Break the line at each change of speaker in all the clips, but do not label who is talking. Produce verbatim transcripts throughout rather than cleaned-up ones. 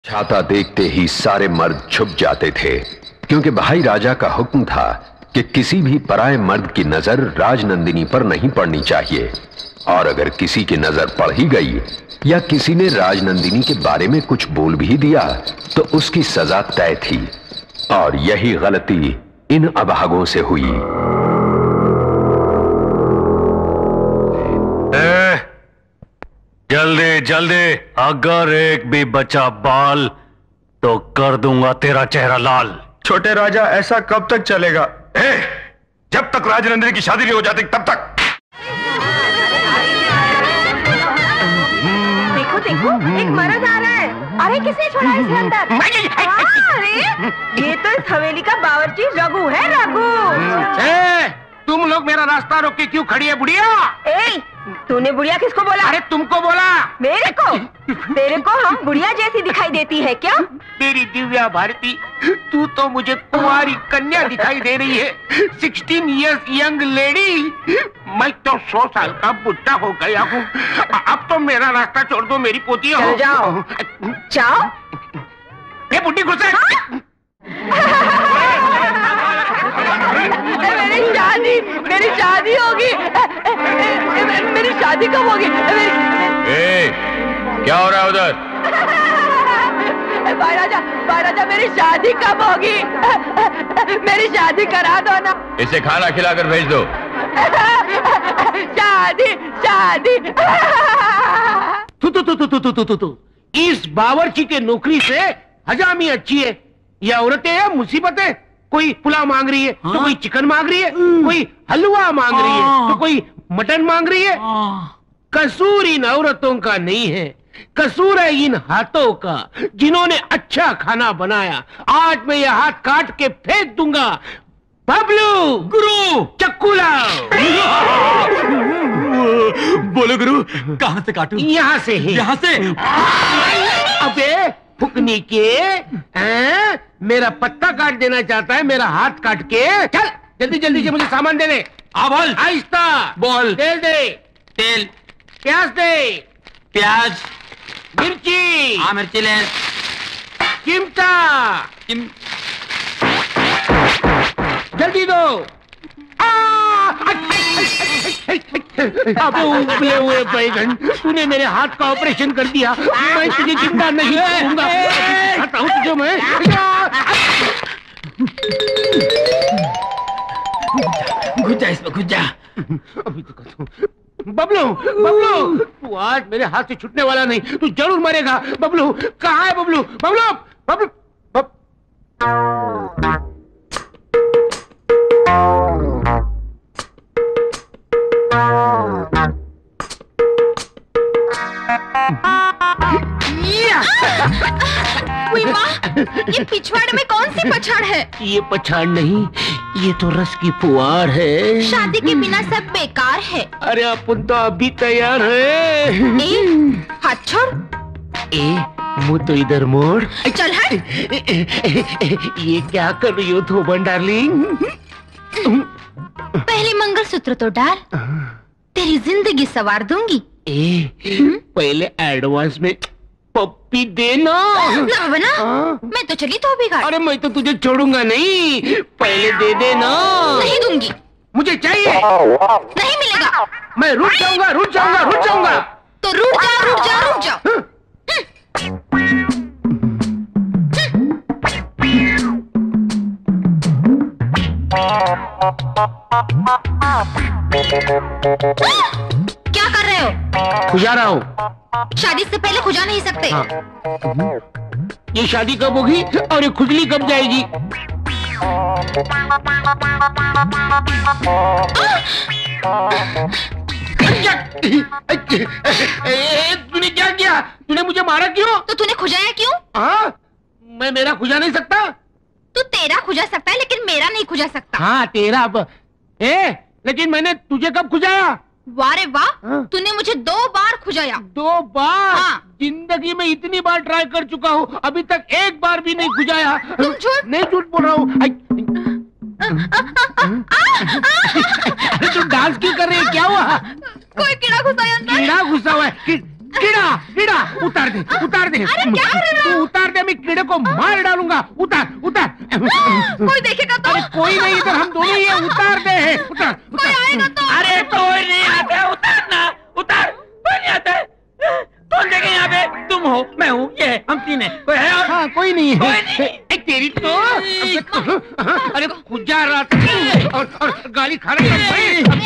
छाता देखते ही सारे मर्द छुप जाते थे, क्योंकि भाई राजा का हुक्म था कि किसी भी पराये मर्द की नजर राजनंदिनी पर नहीं पड़नी चाहिए, और अगर किसी की नजर पड़ ही गई या किसी ने राजनंदिनी के बारे में कुछ बोल भी दिया तो उसकी सजा तय थी। और यही गलती इन अभागों से हुई।
ए, जल्दी जल्दी, अगर एक भी बचा बाल तो कर दूंगा तेरा चेहरा लाल।
छोटे राजा, ऐसा कब तक चलेगा?
ए, जब तक राजनंदिनी की शादी नहीं हो जाती तब तक।
देखो देखो, एक मर्द आ रहा है। अरे किसने छोड़ा इसे अंदर? अरे ये तो इस हवेली का बावर्ची रघु है, रघु।
तुम लोग मेरा रास्ता रोक के क्यों खड़ी है बुढ़िया?
ए, तूने बुढ़िया किसको बोला?
अरे तुमको बोला।
मेरे को? तेरे को हम बुढ़िया जैसी दिखाई देती है क्या?
मेरी दिव्या भारती, तू तो मुझे कुंवारी कन्या दिखाई दे रही है। Sixteen years young lady. मैं तो सौ साल का बुढ़ा हो गया हूँ। अब तो मेरा रास्ता छोड़ दो मेरी पोती हो।
चल जाओ। जाओ।
ये बुढ़ी घुसे।
मेरी शादी मेरी शादी होगी। मेरी शादी कब होगी?
ए, क्या हो रहा है उधर?
भाई राजा, भाई राजा, मेरी शादी कब होगी? मेरी शादी करा दो ना।
इसे खाना खिलाकर भेज दो।
शादी शादी।
तू तू तू तू तू तू तू तू इस बावर्ची के नौकरी से हजामी अच्छी है। ये औरतें या मुसीबतें। कोई पुलाव मांग रही है तो कोई चिकन मांग रही है, कोई हलवा मांग रही है तो कोई मटन मांग रही है। कसूर इन औरतों का नहीं है, कसूर है इन हाथों का, जिन्होंने अच्छा खाना बनाया। आज मैं ये हाथ काट के फेंक दूंगा। बबलू, गुरु, चक्कू लाओ।
बोलो गुरु, कहाँ से काटूं?
यहाँ से है।
यहाँ से?
अबे फुकनी के, आ, मेरा पत्ता काट देना चाहता है, मेरा हाथ काट के। चल जल्दी जल्दी से मुझे सामान दे दे।
आ बोल।
आहिस्ता
बोल।
तेल दे।
तेल।
प्याज दे।
प्याज।
मिर्ची।
हाँ मिर्ची ले।
चिमटा।
चिम...
जल्दी दो। अब उबले हुए बैगन, तूने मेरे हाथ का ऑपरेशन कर दिया। मैं तुझे चिंता नहीं करूंगा। हटाऊं तुझे मैं।
घुस जा इसमें, घुस जा।
अभी तो बबलू, बबलू, तू आज मेरे हाथ से छूटने वाला नहीं। तू जरूर मरेगा। बबलू कहाँ है? बबलू, बबलू, बबलू, बब...
ये पिछवाड़े में कौन सी पछाड़ है?
ये पछाड़ नहीं, ये तो रस की फुहार है।
शादी के बिना सब बेकार है।
अरे अपन तो अभी तैयार है।
ए, हाथ छोड़।
ए, मुँह तो इधर मोड़।
चल हट।
ये क्या कर रही हो धोबन डार्लिंग?
पहले मंगलसूत्र तो डाल, तेरी जिंदगी संवार दूंगी।
ए, पहले एडवांस में पप्पी देना।
ना बना, मैं तो चली तो बिगाड़।
अरे मैं तो तुझे छोड़ूंगा नहीं, पहले दे देना।
नहीं दूंगी।
मुझे चाहिए।
नहीं मिलेगा।
मैं रुक जाऊंगा, रुक जाऊंगा, रुक जाऊंगा।
तो रुक जा, रुक जा, रुक जा। क्या कर रहे हो?
खुजा रहा हूँ।
शादी से पहले खुजा नहीं सकते।
हाँ। ये शादी कब होगी और ये खुजली कब जाएगी? तूने क्या किया? तूने मुझे मारा क्यों?
तो तूने खुजाया क्यों?
हाँ, मैं मेरा खुजा नहीं सकता।
तू तेरा खुजा सकता है लेकिन मेरा नहीं खुजा सकता।
हाँ तेरा। ए, लेकिन मैंने तुझे कब खुजाया?
वाह रे वाह, तूने मुझे दो बार खुजाया।
दो बार?
हाँ।
जिंदगी में इतनी बार ट्राई कर चुका हूँ, अभी तक एक बार भी नहीं खुजाया।
तुम झूठ
नहीं, झूठ बोल रहा हूँ। तू डांस क्यों कर रही है? क्या हुआ?
कोई कीड़ा घुसा है अंदर।
कीड़ा घुसा हुआ है? कि, कीड़ा कीड़ा उतार दे उतार दे तू उतार दे, मैं कीड़े को मार डालूंगा। उतार उतार।
कोई देखेगा तो?
अरे कोई नहीं, इधर हम दोनों ही है। उतार दे उतार
कोई आएगा तो?
अरे कोई नहीं आता, उतार ना उतार। कोई नहीं आता, कौन देखे यहाँ पे? तुम हो, मैं हूँ, ये हम तीन है। कोई है और?
हाँ कोई नहीं
कोई
है।
नहीं।
ए, तेरी तो अरे खुद जा रहा था और, और गाली खा रहा था।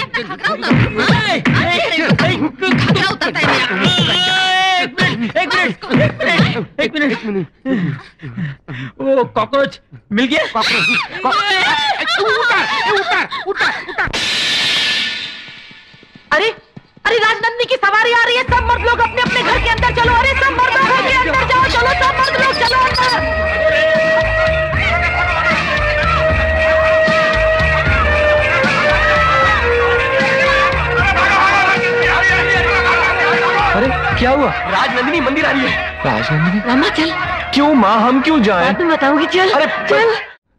घाघरा उतरता है मेरा।
एक मिनट एक मिनट एक मिनट वो कॉकरोच मिल गया?
कॉकरोच उतार उतार उतार उतार।
अरे अरे राजनंदिनी की सवारी आ रही है, सब मर्द लोग अपने अपने घर के अंदर चलो। अरे सब मर्द लोग घर के अंदर जाओ, चलो सब मर्द लोग चलो अंदर।
अरे क्या हुआ? राजनंदिनी मंदिर आ रही है। राजनंदिनी?
मामा चल।
क्यों माँ, हम क्यों जाएं?
तुम बताओगी, चल।
अरे
चल।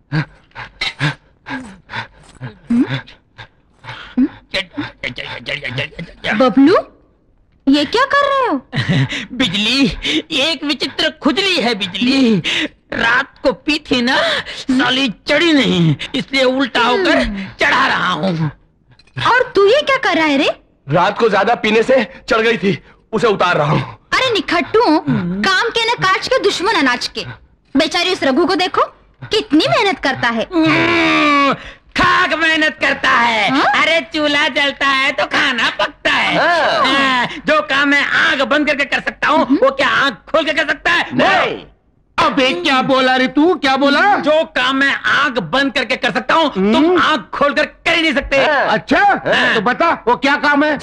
बबलू ये क्या कर रहे हो?
बिजली, एक विचित्र खुजली है बिजली। रात को पी थी ना, साली चढ़ी नहीं, इसलिए उल्टा होकर चढ़ा रहा हूँ।
और तू ये क्या कर रहा है रे?
रात को ज्यादा पीने से चढ़ गई थी, उसे उतार रहा हूँ।
अरे निखट्टू, काम के न काज के दुश्मन अनाज के। बेचारी उस रघु को देखो, कितनी मेहनत करता है।
खाक मेहनत करता है।
हा?
अरे चूल्हा जलता है तो खाना पकता है। हाँ, जो काम मैं आंख बंद करके कर सकता हूँ, वो क्या आंख खोल के कर सकता है?
नहीं। अबे क्या बोला रे तू, क्या बोला?
जो काम मैं आंख बंद करके कर सकता हूँ, तुम आंख खोलकर कर ही नहीं सकते।
अच्छा तो बता वो क्या काम है?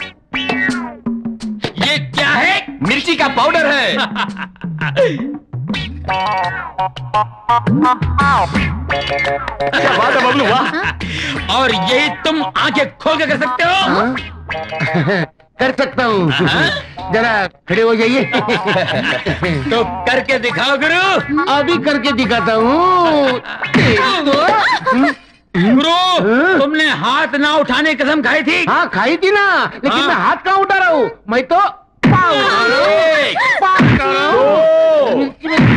ये क्या है?
मिर्ची का पाउडर है। क्या बात है बबलू, वाह।
और यही तुम आंखें खोल के कर सकते हो?
कर सकता हूँ। जरा खड़े हो जाइए।
तो करके दिखाओ गुरु।
अभी करके दिखाता हूँ।
गुरु, तुमने हाथ ना उठाने की कसम खाई थी।
हाँ खाई थी ना, लेकिन
हाँ।
मैं हाथ कहाँ उठा रहा हूँ, मैं तो पाँव
एक,
पाँव कर रहा हूँ।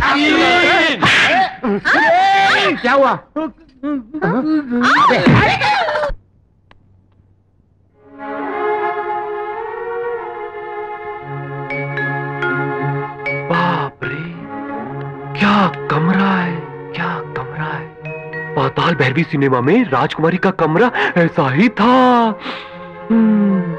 क्या हुआ?
बाप रे, क्या कमरा है, क्या कमरा है। पाताल भैरवी सिनेमा में राजकुमारी का कमरा ऐसा ही था। हम्म।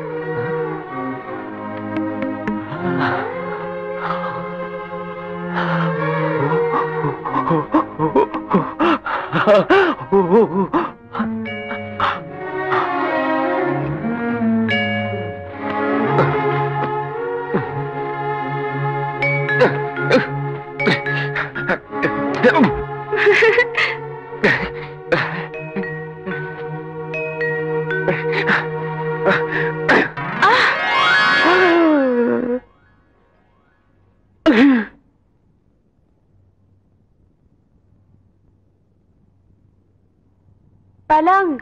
पलंग,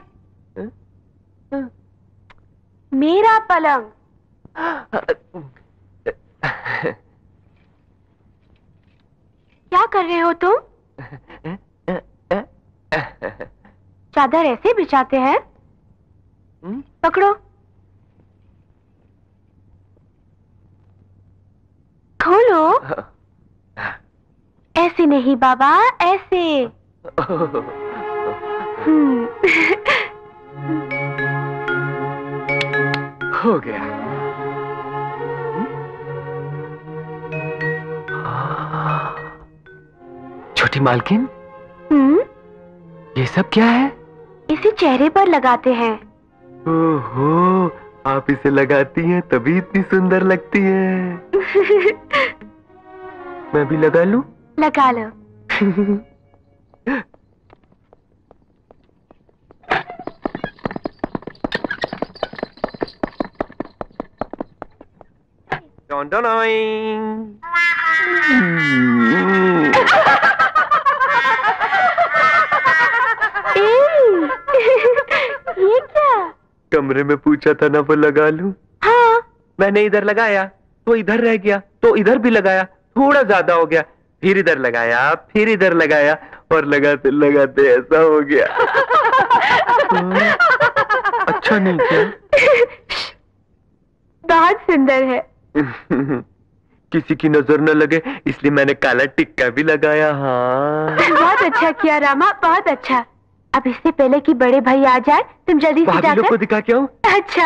मेरा पलंग। क्या कर रहे हो तुम? चादर ऐसे बिछाते हैं? पकड़ो। खोलो। ऐसे नहीं बाबा, ऐसे। हम्म।
हो गया। छोटी मालकिन,
हम्म,
ये सब क्या है?
इसे चेहरे पर लगाते हैं।
ओहो, आप इसे लगाती हैं तभी इतनी सुंदर लगती हैं। मैं भी लगा लूं?
लगा लो।
डॉन डॉन
ये क्या?
कमरे में पूछा था ना, वो लगा लूं?
हाँ।
मैंने इधर लगाया, तो इधर रह गया, तो इधर भी लगाया, थोड़ा ज्यादा हो गया, फिर इधर लगाया, फिर इधर लगाया और लगाते लगाते ऐसा हो गया। अच्छा नहीं क्या?
बहुत सुंदर है।
किसी की नजर न लगे इसलिए मैंने काला टिक्का भी लगाया। हाँ
बहुत अच्छा किया रामा, बहुत अच्छा। अब इससे पहले कि बड़े भाई आ जाए तुम जल्दी से
भाभी लोग को दिखा के आओ।
अच्छा।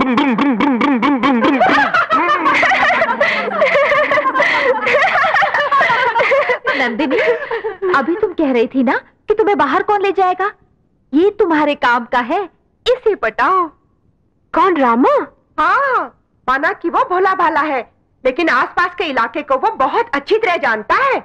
नंदिनी, अभी तुम कह रही थी ना कि तुम्हें बाहर कौन ले जाएगा? ये तुम्हारे काम का है, इसे पटाओ।
कौन, रामा? हाँ, माना कि वो भोला भाला है, लेकिन आसपास के इलाके को वो बहुत अच्छी तरह जानता है।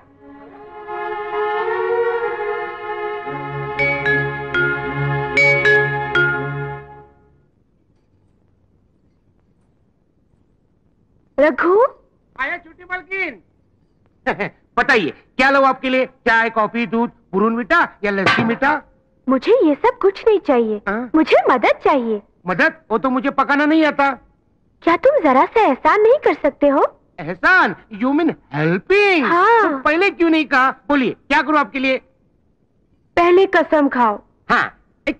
रघु,
आया छोटी मालकिन। बताइए क्या लो आपके लिए? चाय, कॉफी, दूध, पुरून मीठा या लस्सी मीठा?
मुझे ये सब कुछ नहीं चाहिए।
आ?
मुझे मदद चाहिए।
मदद? वो तो मुझे पकाना नहीं आता।
क्या तुम जरा सा एहसान नहीं कर सकते हो?
एहसान? You mean helping?
हाँ।
तो पहले क्यों नहीं कहा? बोलिए क्या करूं आपके लिए?
पहले कसम खाओ।
हाँ।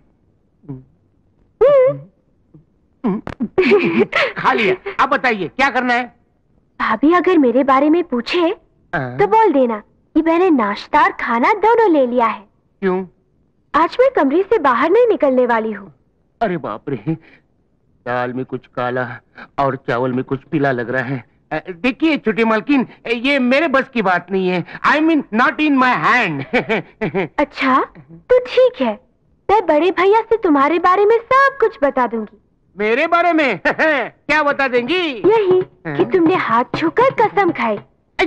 खा लिया। अब बताइए क्या करना है?
भाभी अगर मेरे बारे में पूछे तो बोल देना कि मैंने नाश्ता और खाना दोनों ले लिया है।
क्यों?
आज मैं कमरे से बाहर नहीं निकलने वाली हूँ।
अरे बाप रे, दाल में कुछ काला और चावल में कुछ पीला लग रहा है। देखिए छोटी मालकिन, ये मेरे बस की बात नहीं है। I mean not in my hand.
अच्छा तो ठीक है, मैं बड़े भैया से तुम्हारे बारे में सब कुछ बता दूंगी।
मेरे बारे में? क्या बता देंगी?
यही कि तुमने हाथ छूकर कसम खाई।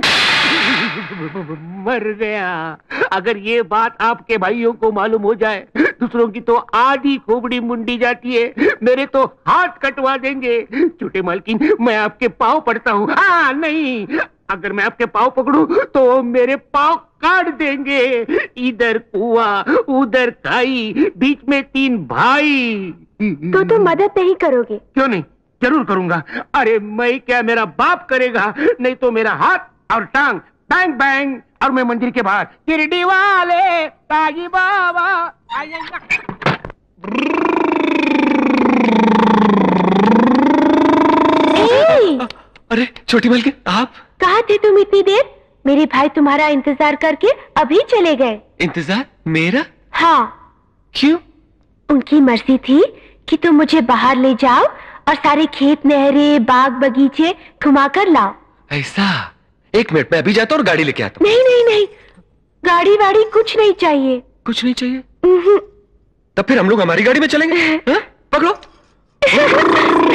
मर गया। अगर ये बात आपके भाइयों को मालूम हो जाए, दूसरों की तो आधी खोपड़ी मुंडी जाती है, मेरे तो हाथ कटवा देंगे। छोटे मालकिन, मैं आपके पाँव पड़ता हूँ। हाँ नहीं, अगर मैं आपके पाँव पकड़ूं तो मेरे पाँव काट देंगे। इधर कुआं, उधर खाई, बीच में तीन भाई।
तो तुम मदद नहीं करोगे?
क्यों नहीं, जरूर करूंगा। अरे मैं क्या, मेरा बाप करेगा। नहीं तो मेरा हाथ और टांग बैंग बैंग, और मैं मंदिर के बाहर शिरडी वाले साईं बाबा।
अरे छोटी मालकिन, आप
कहाँ थे तुम इतनी देर? मेरे भाई तुम्हारा इंतजार करके अभी चले गए।
इंतजार मेरा?
हाँ।
क्यों?
उनकी मर्जी थी कि तुम मुझे बाहर ले जाओ और सारे खेत, नहरें, बाग, बगीचे घुमा कर लाओ।
ऐसा? एक मिनट, मैं अभी जाता हूँ और गाड़ी लेके आता हूँ।
नहीं नहीं नहीं, गाड़ी वाड़ी कुछ नहीं चाहिए।
कुछ नहीं चाहिए? तब फिर हम लोग हमारी गाड़ी में चलेंगे। हाँ? पकड़ो।